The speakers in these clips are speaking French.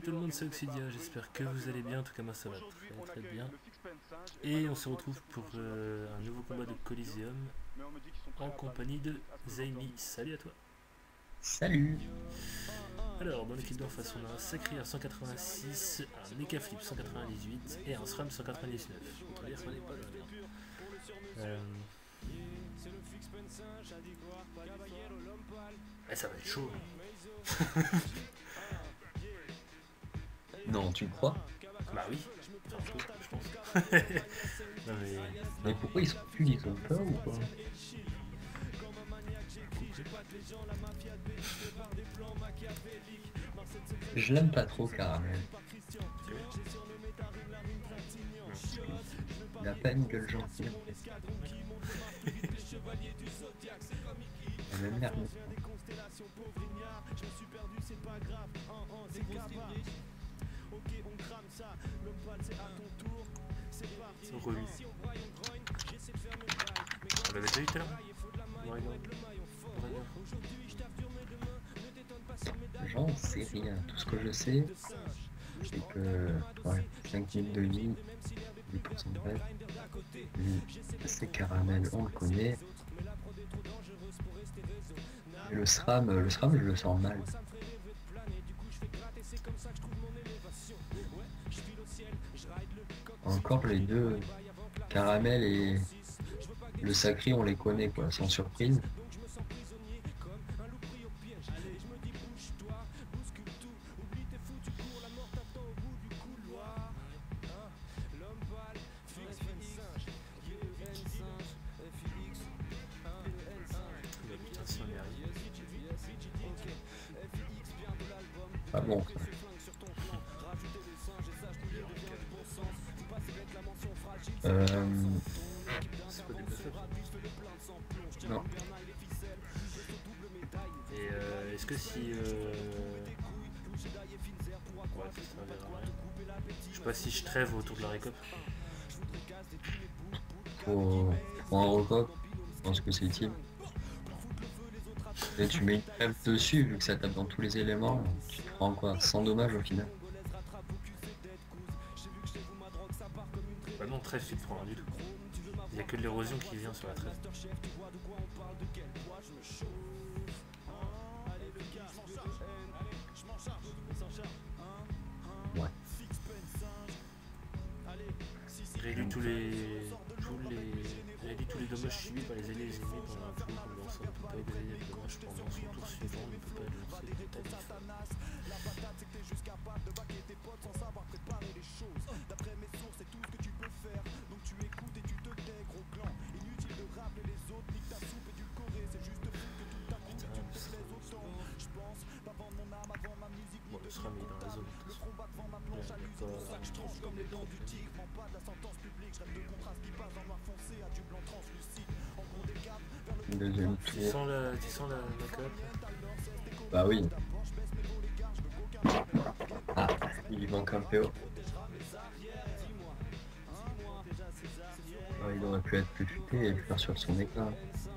tout le monde, c'est Oxidia, j'espère que vous allez bien, en tout cas moi ça va très bien. Et on se retrouve pour un nouveau combat de Coliseum en compagnie de Zaimi. Salut à toi. Salut. Alors dans l'équipe d'en face on a un Sacrier 186, un Mecha Flip 198 et un SRAM 199. Autant dire qu'on n'est pas dans la merde. Ça va être chaud. Non, tu me crois? Bah oui, enfin, un peu, je pense. Non mais... Mais pourquoi ils sont plus, ils ont peur ou quoi? Je l'aime pas trop, Caramel. Il a pas une gueule gentille. Elle a l'air de... Relu. On l'avait déjà eu tout à l'heure. J'en sais rien. Tout ce que je sais, c'est que 5 minutes de vie, 10% de rêve. C'est Caramel, on le connaît. Et le SRAM, je le sens mal. Encore les deux, Caramel et le Sacré, on les connaît quoi, sans surprise. Pas bon ça. Non. Et est-ce que si... Ouais, ça servira à rien. Je sais pas si je trêve autour de la récope. Pour un recop, je pense que c'est utile. Et tu mets une trêve dessus, vu que ça tape dans tous les éléments, tu te prends quoi? 100 dommages au final. Bah non, trêve tu te prends rien du tout. Il n'y a que de l'érosion qui vient sur la trêve. Ouais. Réduit tous les dommages subis par les alliés et les ennemis pendant un tour ou l'ensemble ne peut pas égaler les dommages pendant son tour suivant, ne peut pas être lancé de Bon, le SRAM est dans la zone de toute façon. Deuxième Tu tour. sens la coop? Bah oui. Ah, il lui manque un PO. Ah, il aurait pu être plus futé et le faire sur son éclat.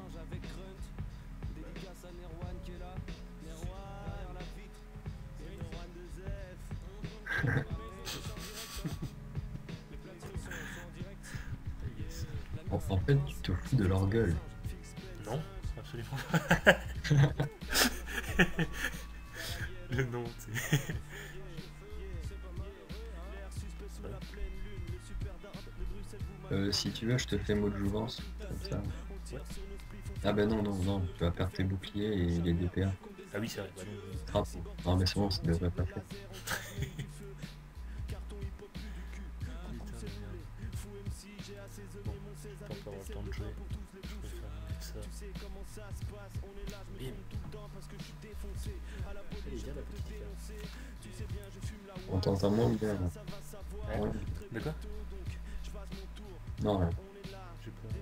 En fait, tu te fous de leur gueule. Non, absolument pas. Le nom, c'est... Si tu veux, je te fais mot de jouvence, comme ça. Ouais. Ah bah non, tu vas perdre tes boucliers et les DPA. Ah oui, c'est vrai. Bah non. Trappe. Non mais c'est bon, ça devrait pas faire. Pas pour avoir le temps de jouer. Je préfère mettre ça. Bim. Elle est bien la petite carte. On t'entend moins bien là. Ouais. Ouais. De quoi? Non là. J'ai pas...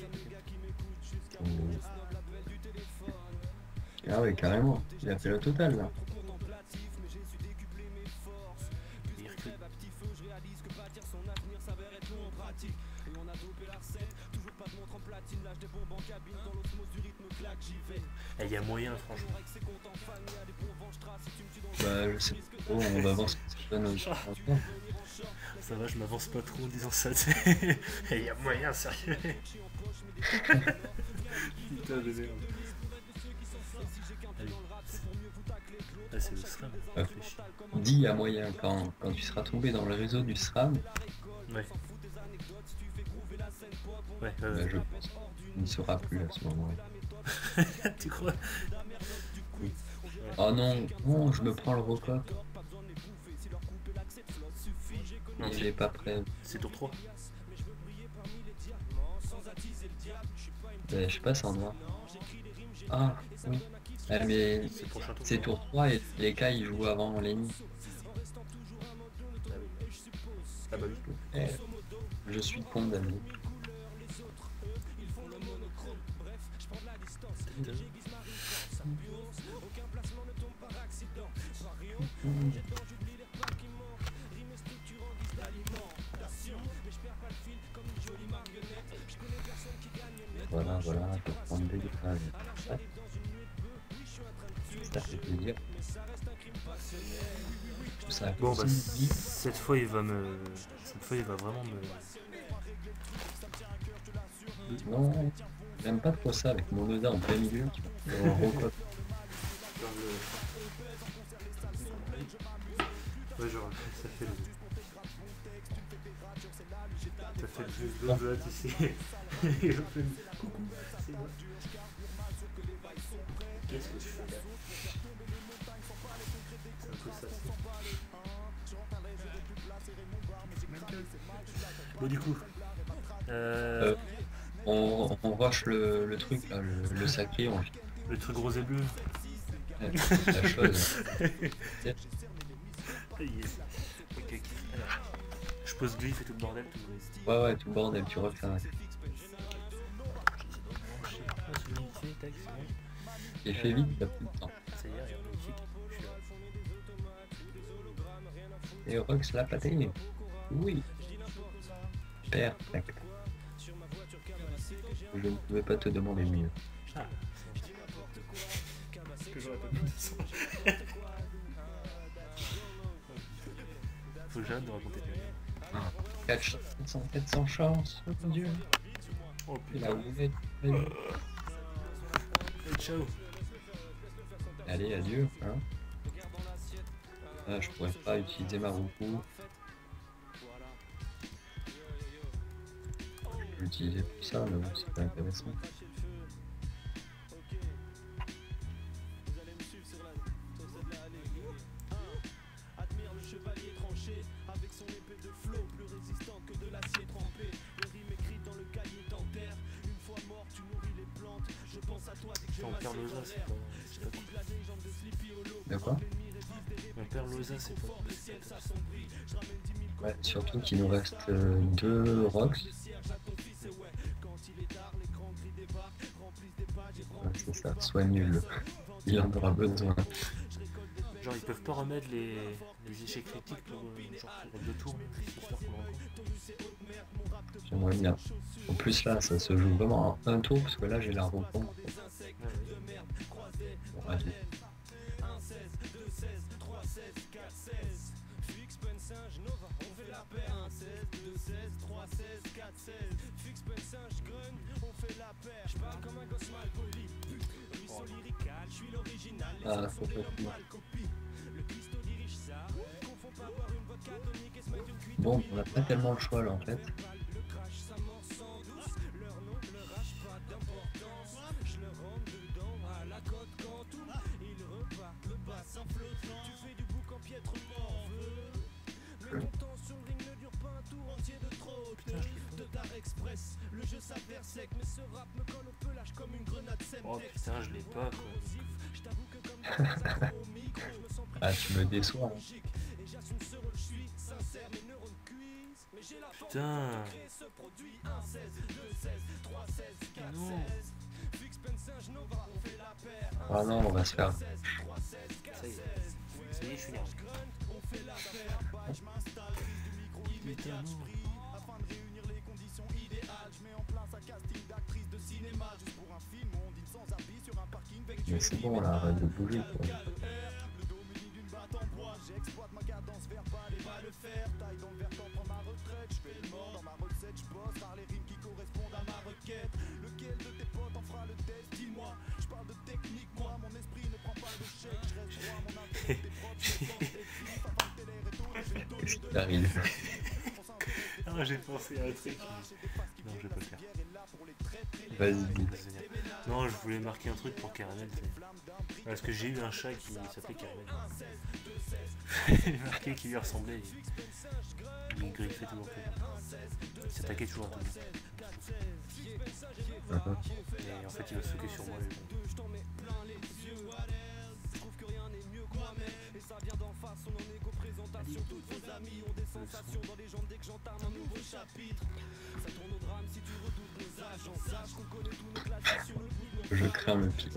Ah ouais, carrément. Il a fait la totale là. Il recule. Eh, il y a moyen, franchement. Bah, je sais pas trop, on va voir ce que ça donne au Ça va, je m'avance pas trop en disant ça. Eh, il y a moyen, sérieux. Putain de merde. Allez. Ah, c'est le SRAM. Réfléchis. Dis à moyen, quand tu seras tombé dans le réseau du SRAM, Ouais. Ouais, bah, je pense qu'il n'y sera plus à ce moment-là. tu crois? Oui. Oh non, non, je me prends le repas. Non, Il est pas prêt. c'est tour 3. Je sais pas, c'est en noir. Ah, oui. Ah, mais C'est le prochain tour. c'est tour 3 et les cas ils jouent avant l'ennemi. Ah bah oui. Je suis condamné. Voilà, voilà, je vais prendre des détails. Ça fait plaisir. Tout ça. Bon bah cette fois il va vraiment me. Non, j'aime pas trop ça avec mon Oda en plein milieu. En recope. Ouais, genre, ça fait le. Ça fait le jeu de là, tu sais. Et on fait coucou, c'est moi. Qu'est-ce que je fais là? C'est un peu ça. Bon, du coup. On rush le truc là, le sacré, on Le truc rose et bleu. la chose. Yes. Ok. Alors, je pose glyph et tout le bordel. Ouais, ouais, tout bordel, tu refais un. J'ai fait vite, t'as plus de temps. Ça y est, regarde, magnifique. Je suis là. Et Rox l'a pâté. Oui. Perfect. Je ne pouvais pas te demander mieux. Ah, c'est que j'aurais pas pu dire ça. Faut que j'arrête de raconter des 400 chances, oh mon dieu. Oh Il a putain. roulé. Hey, ciao. Allez, adieu. Hein. Ah, je pourrais pas utiliser ma roue. Je vais l'utiliser pour ça, mais bon, c'est pas intéressant. On perd Loza, c'est pas cool. De quoi? On perd Loza, c'est pas cool. Ouais, surtout qu'il nous reste 2 Rox. Ouais, c'est ça, sois nul. Il en aura besoin. Genre ils peuvent pas remettre les échecs critiques pour, genre pour 2 tours, juste histoire qu'on le rencontre. J'aimerais bien. En plus là, ça se joue vraiment en un tour, parce que là j'ai la rencontre. Bon, allez. Ah, faut pas plus. Bon, on n'a pas tellement le choix là en fait. Oh putain, je l'ai pas quoi. Ah, tu me déçois. Hein. Putain. Non. Ah non, on va se faire. Ça y est, je suis nerveux. putain, non. Mais c'est bon là, arrête de bouger quoi. Qu'est-ce qui t'arrive? Ah, j'ai pensé à un truc. Non, je vais pas le faire. Vas-y, dis. Non, je voulais marquer un truc pour Caramel. Parce que j'ai eu un chat qui s'appelait Caramel. J'ai marqué qu'il lui ressemblait. Il griffait toujours tout. Il s'attaquait toujours à tout. Et en fait, il va se foquer sur moi. Je crains le pire.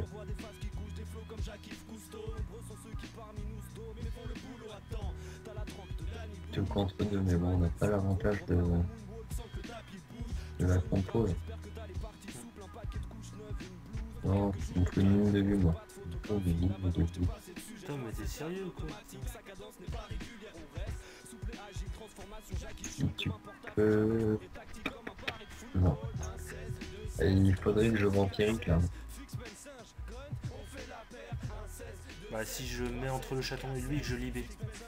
Tu contre deux, mais bon, on n'a pas l'avantage de la compo. Là. Non, il me faut une ligne de vue, moi. Il me faut une ligne de vue. Putain, mais t'es sérieux ou quoi? Si tu peux... Non. Et il faudrait que je vampirique là. Bah, si je mets entre le chaton et lui et que je libère.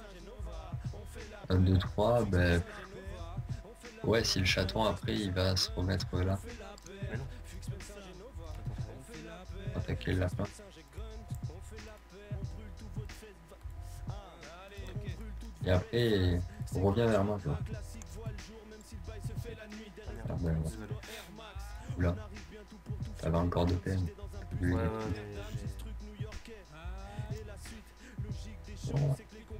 1, 2, 3, ben... Ouais, si le chaton après il va se remettre là. Mais non. Attaquer le lapin. Et après, on revient vers moi. Quoi. Ah ben, ouais. Oula. Ça va encore de peine. Ouais, ouais, Bon.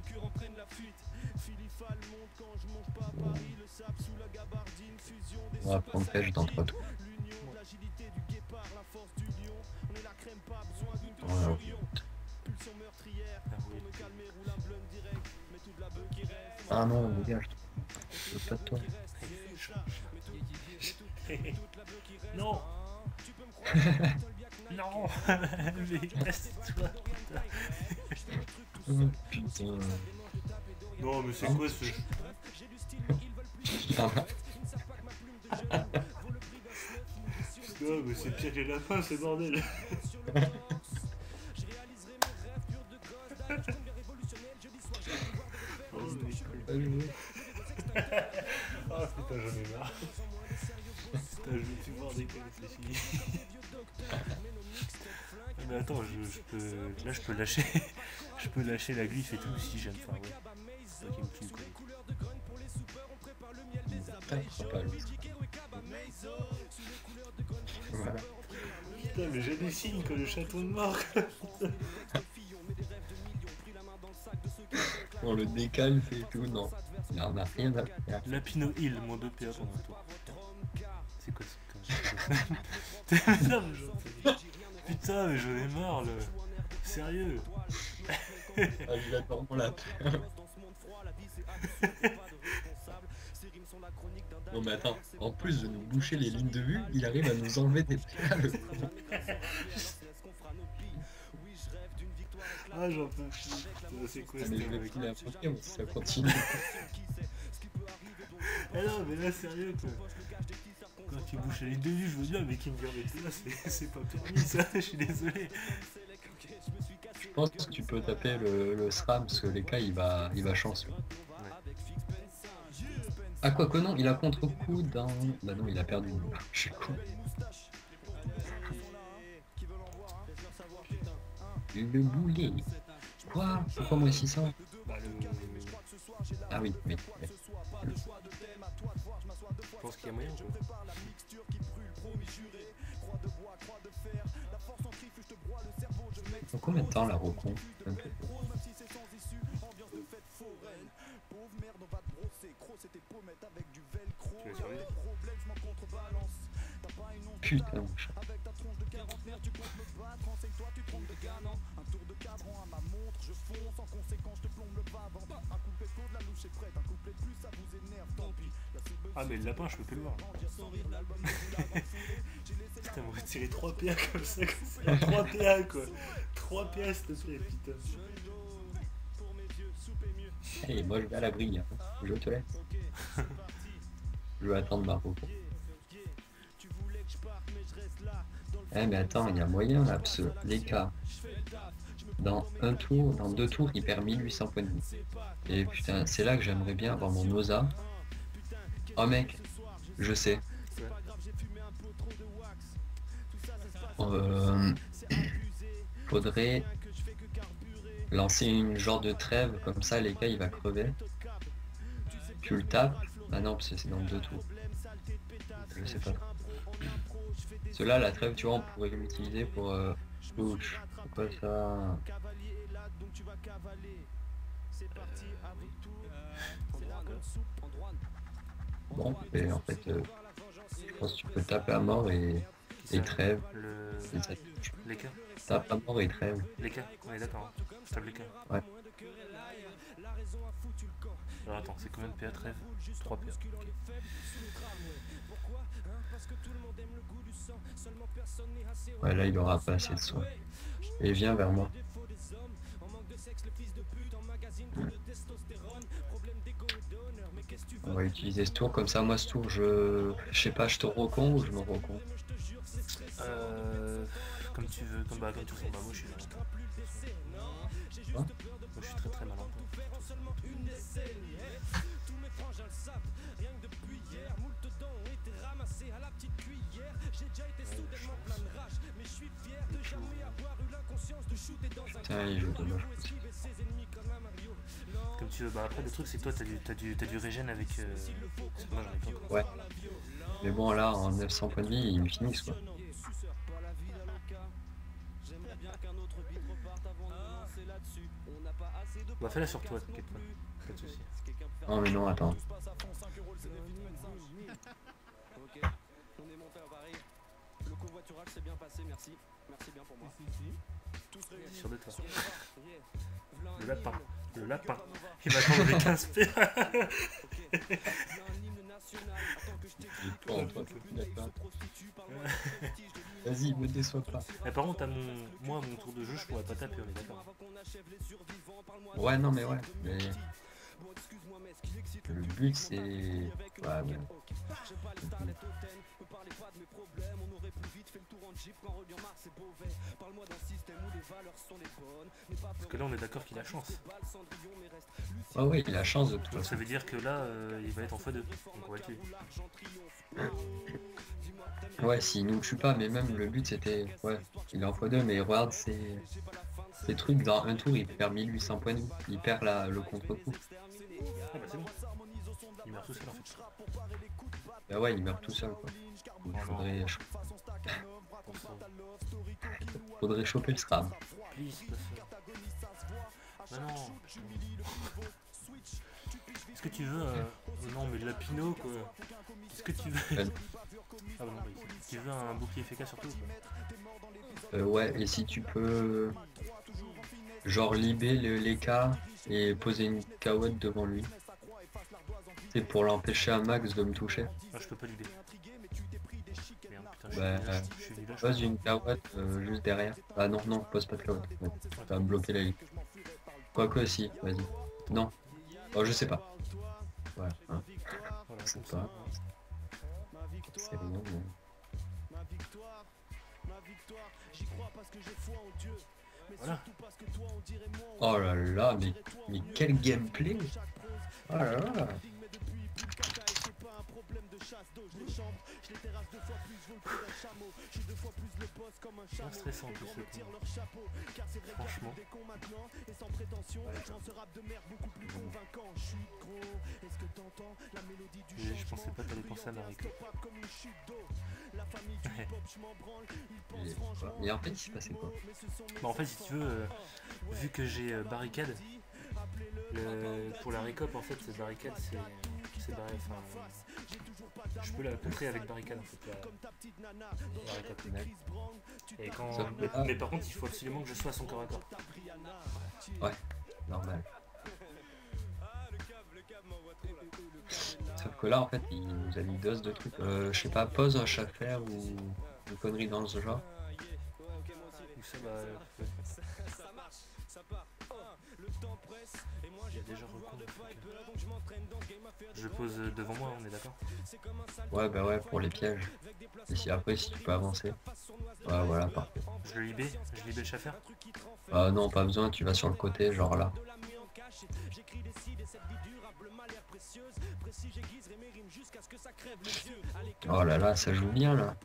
On va prendre pêche dans 3 tours. Voilà. Ah non, dégage. Je veux pas de toi. Non. Non. Mais reste-toi. Putain. Non, mais c'est quoi ce... Non, mais c'est pire que les lapins, ce bordel. Oh putain, j'en ai marre. Putain, je vais plus voir des colis, c'est fini. Mais attends, je peux... Là, je peux lâcher... je peux lâcher la glyphe et tout si j'aime. Enfin, ouais. C'est toi qui me tue, quoi. Voilà. Putain, mais j'ai des signes que le château de mort. On le décale, fait tout, non. Il en a rien à faire. Lapino Hill, mon 2 PA pendant un tour. C'est quoi ce putain, putain, mais j'en ai marre, le... Sérieux. Ah, il attend mon lapin. Non mais attends, en plus de nous boucher les lignes de vue, il arrive à nous enlever des PA. Ah, j'en peux plus. C'est quoi Mais je vais filer un Pokémon si ça continue. Ah non, mais là, sérieux, quoi. Quand tu bouches les lignes de vue, je veux bien, mais qui me vient avec là, c'est pas permis, ça, je suis désolé. Je pense que tu peux taper le SRAM, parce que les cas, il va chanceux. Ah, quoi que non, il a contre-coup dans... Bah non, il a perdu. Je suis con. Le boulet. Quoi? Pourquoi moi 600? Bah, Ah oui, oui. Je pense qu'il y a moyen, quoi. En combien de temps la recon? Putain, mon chat. Ah mais le lapin je peux plus le voir. Putain, on va tirer 3 PA comme ça, 3 PA quoi. 3 PA s'il te plaît, putain. Hey, moi je vais à l'abri, hein. Je te laisse. Je vais attendre ma repos. Eh mais attends, il y a moyen là, parce que les cas, dans un tour, dans 2 tours, il perd 1800 points de vie. Et putain, c'est là que j'aimerais bien avoir mon OSA. Oh mec, je sais. Euh, faudrait lancer une genre de trêve, comme ça les cas il va crever. Tu le tapes. Ah non, parce que c'est dans 2 tours. Je sais pas. Cela, la trêve, tu vois, on pourrait l'utiliser pour push. C'est quoi ça? Bon, et en fait, je pense que tu peux taper à mort et trêve. Et ça touche. Les cas. Tape à mort et trêve. Les cas, on est d'accord. Hein. Je tape les cas. Ouais. Alors attends, c'est combien de PA trêve? 3 PA. Okay. Ouais, là il aura pas assez de soin. Et viens vers moi. On va utiliser ce tour, comme ça moi ce tour je sais pas, je te recon ou je me recon. Comme tu veux, comme tu veux, bah moi je suis là. Moi je suis très malin. Putain, il joue dommage. Comme tu veux, bah après le truc c'est que toi t'as du régène avec. C'est dommage, ouais. Mais bon là en 900 points de vie ils me finissent quoi. Bah fais-la sur toi, t'inquiète pas. Pas de soucis. Non mais non, attends. Sûr de toi. Le lapin. Il va t'enlever 15 PA. Vas-y, me déçois pas. Mais par contre, moi, mon tour de jeu, je pourrais pas taper, on est d'accord. Ouais, non, mais ouais. Mais... le but, c'est... Ouais, ouais. Parce que là, on est d'accord qu'il a chance. Ouais, ouais, il a chance de tout. Donc ça veut dire que là, il va être en x2. Donc on va le tuer. Ouais, s'il nous tue pas, mais même le but c'était... Ouais, il est en x2, mais regarde, ces trucs, dans un tour, il perd 1800 points de vie. Il perd le contre-coup. Ah bah c'est bon. Il meurt tout seul en fait. Bah ouais, il meurt tout seul quoi. Il faudrait choper le SRAM. Please, bah non. Est-ce que tu veux non mais de la Pinot quoi. Qu'est-ce que tu veux? Ah bah non, bah, tu veux un bouclier FK surtout quoi. Ouais, et si tu peux... genre libérer les cas et poser une caouette devant lui. C'est pour l'empêcher à Max de me toucher. Ah je peux pas libérer. Merde, putain, Bah, pose une caouette juste derrière. Ah non, non, pose pas de caouette. Ouais. Ça va me bloquer la ligne. Quoique si, vas-y. Non. Oh, je sais pas. Ouais, hein. Voilà, C'est pas. C'est rien, mais... Voilà. Oh là là, mais quel gameplay! Oh là là! C'est stressant tout ce coup. Franchement. Je pensais pas t'allais penser à Mariko. Et en fait, il s'est passé quoi? Bah en fait, si tu veux, vu que j'ai barricade, pour la récop en fait, cette barricade, c'est enfin, je peux la contrer avec barricade en fait. La récop. Et quand, mais par contre, il faut absolument que je sois à son corps à corps. Ouais, normal. Sauf que là, en fait, il nous a mis dose de trucs. Je sais pas, pose un chat faire ou une connerie dans ce genre. Ou ça, bah. Ouais. Il y a déjà recours. Je pose devant moi, on est d'accord? Ouais, bah ouais, pour les pièges. Et si après, si tu peux avancer. Ouais, voilà, parfait. Je le libé le chat faire? Non, pas besoin, tu vas sur le côté, genre là. Oh là là, ça joue bien là.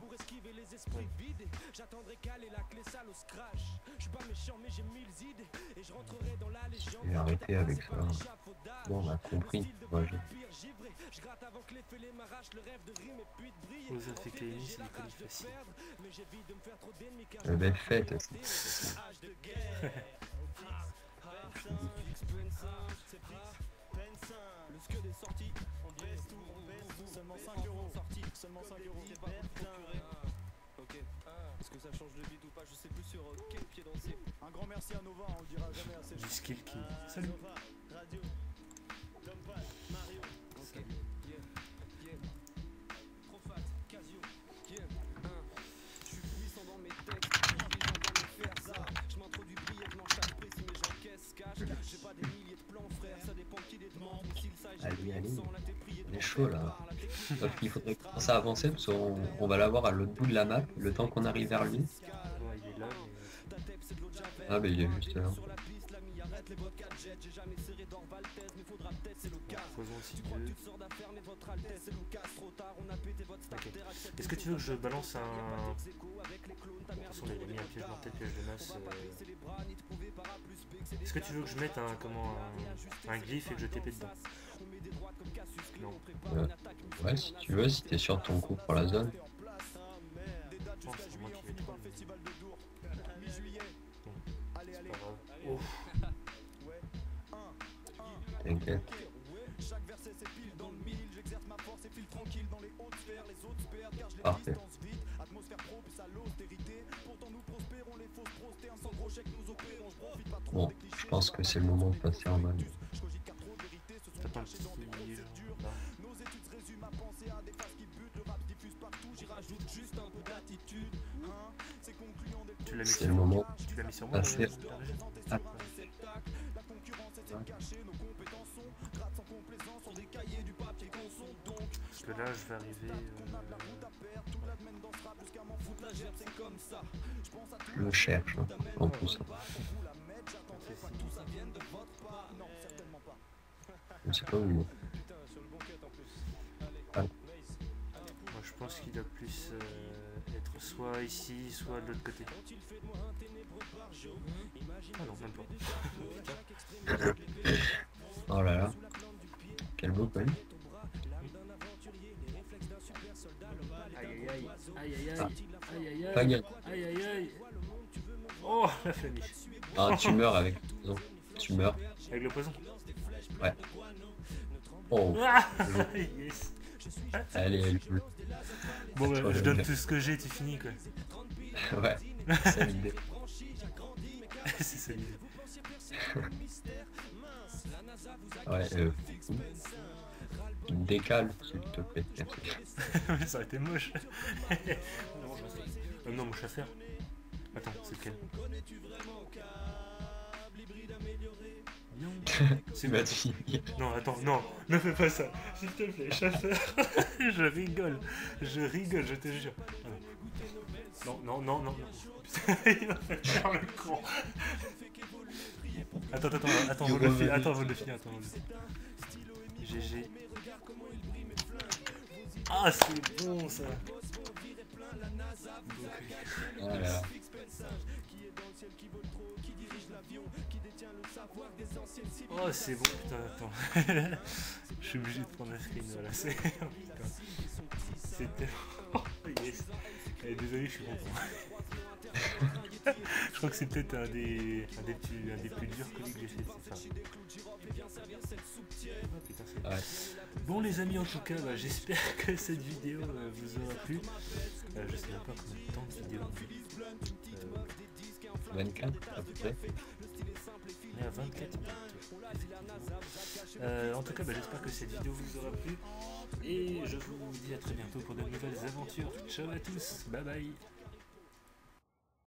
J'ai arrêté avec ça. Bon, on a compris. Ouais, Osa fait Kaini, c'est du colis facile. belle fête. Seulement 5 euros sortie, seulement 5 euros. T'es pas procuré. Ok. Est-ce que ça change de beat ou pas? Je sais plus sur quel pied danser. Un grand merci à Nova, on le dira jamais assez. Du skill qui. Salut. Radio. Dompat, Mario. Ok. Yeah. Yeah. Trop fat, Casio. Yeah. Je suis puissant dans mes textes. Dirigeant dans mes faire ça. Je m'introduis brièvement chaque précis, mais j'encaisse cash. J'ai pas des milliers de plans, frère. Ça dépend qui les demande. S'il s'agit Allez, sans la prier on est chaud là. Sauf qu'il faudrait commencer à avancer parce qu'on va l'avoir à l'autre bout de la map, le temps qu'on arrive vers lui. Ouais, il est là. Mais... Ah, mais il est juste là. Faisons aussi deux. Ok. Est-ce que tu veux que je balance un. De toute façon, il a mis un piège mortel, piège de masse. Est-ce que tu veux que je mette un. Comment. Un glyphe et que je TP dedans? Non. Ouais, si tu veux, si t'es sûr de ton coup pour la zone. Je pense que c'est moi qui vais trop. Bon, c'est pas grave. Oh. T'inquiète. Parfait. Bon, je pense que c'est le moment de passer en mode. T'as un petit livre là. Tu l'as mis C'est le sur moi? moment. Tu l'as mis sur moi? Passer. Ah. Parce que là, je vais arriver. Je le cherche, hein, en plus. Je sais pas où. Ah. Moi, je pense qu'il doit plus être soit ici, soit de l'autre côté. Ah non, même pas. Oh là là. Quel beau colis. Aïe aïe aïe aïe Ah. aïe aïe aïe Pas gagné. aïe aïe aïe. Oh la flamiche. Ah, tu meurs avec le poison. Tu meurs. Avec le poison. Ouais. Oh. Ah yes. Allez, elle joue. Bon bah, je donne tout ce que j'ai, tu finis quoi. Ouais. C'est l'idée. C'est ça l'idée. Ouais, décale, s'il te plaît. Merci. Ça aurait été moche. Non, mon chasseur. Attends, c'est lequel? Non. C'est Tu vas te finir. Non, attends, non, ne fais pas ça. S'il te plaît, chasseur. Je rigole, je te jure. Non, non, non, non, non. Putain, il va faire le con. Attends, vous le finir, attends, vous le finir, GG. Ah, c'est bon ça. Voilà. Oh, c'est bon, putain, attends. Je suis obligé de prendre un screen, voilà, c'est... Oh, putain. C'était... Oh, yes. Eh, désolé, je suis content. Je crois que c'est peut-être un des plus durs colis que j'ai fait, c'est ça. Oh, putain, c'est... Ouais. Bon les amis, en tout cas, bah, j'espère que cette vidéo vous aura plu. Je sais même pas combien de temps de vidéo. 24 à peu près. On est à 24 minutes. En tout cas, bah, j'espère que cette vidéo vous aura plu. Et je vous dis à très bientôt pour de nouvelles aventures. Ciao à tous, bye bye.